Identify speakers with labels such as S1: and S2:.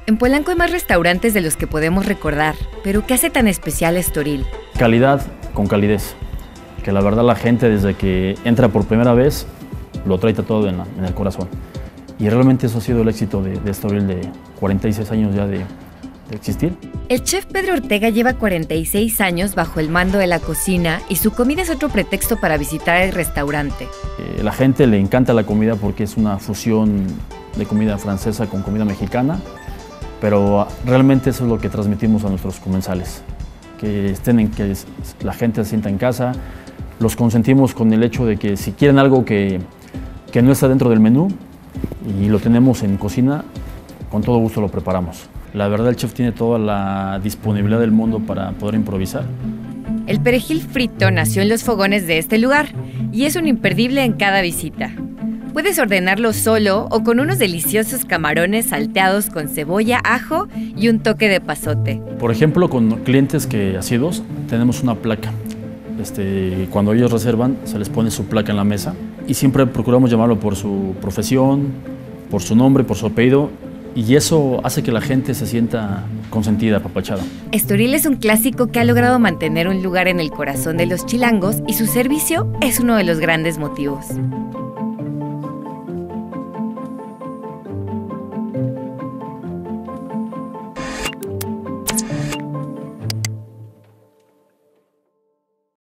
S1: En Polanco hay más restaurantes de los que podemos recordar, pero ¿qué hace tan especial a Estoril?
S2: Calidad con calidez, que la verdad la gente desde que entra por primera vez lo trae todo en el corazón. Y realmente eso ha sido el éxito de Estoril, de 46 años ya de existir.
S1: El chef Pedro Ortega lleva 46 años bajo el mando de la cocina y su comida es otro pretexto para visitar el restaurante.
S2: La gente le encanta la comida porque es una fusión de comida francesa con comida mexicana, pero realmente eso es lo que transmitimos a nuestros comensales, que la gente se sienta en casa. Los consentimos con el hecho de que si quieren algo que no está dentro del menú y lo tenemos en cocina, con todo gusto lo preparamos. La verdad, el chef tiene toda la disponibilidad del mundo para poder improvisar.
S1: El perejil frito nació en los fogones de este lugar y es un imperdible en cada visita. Puedes ordenarlo solo o con unos deliciosos camarones salteados con cebolla, ajo y un toque de pasote.
S2: Por ejemplo, con clientes asiduos tenemos una placa. Cuando ellos reservan, se les pone su placa en la mesa y siempre procuramos llamarlo por su profesión, por su nombre, por su apellido, y eso hace que la gente se sienta consentida, apapachada.
S1: Estoril es un clásico que ha logrado mantener un lugar en el corazón de los chilangos y su servicio es uno de los grandes motivos.